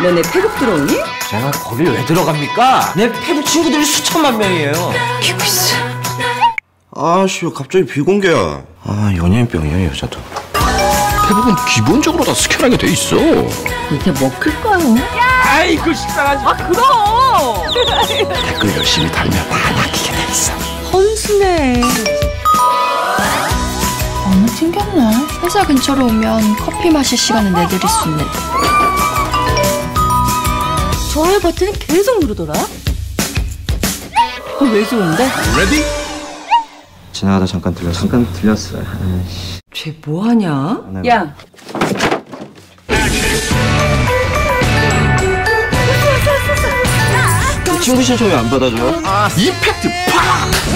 너 내 페북 들어오니? 제가 거길 왜 들어갑니까? 내 페북 친구들이 수천만 명이에요. 키구스. 아씨, 갑자기 비공개야. 아, 연예인병이야, 여자도. 페북은 기본적으로 다 스캔하게 돼 있어. 이게 먹힐까요? 아이고 식상하지. 아, 그럼! 댓글 열심히 달면 다 낚이게 돼 있어. 헌스네. 너무 튕겼네. 회사 근처로 오면 커피 마실 시간을 내드릴 수 있는. 좋아요 버튼은 계속 누르더라? 왜 좋은데? 레디? 지나가다 잠깐 들렸어요. 쟤 뭐하냐? 야! 친구 신청이 안 받아줘요? 임팩트 팍!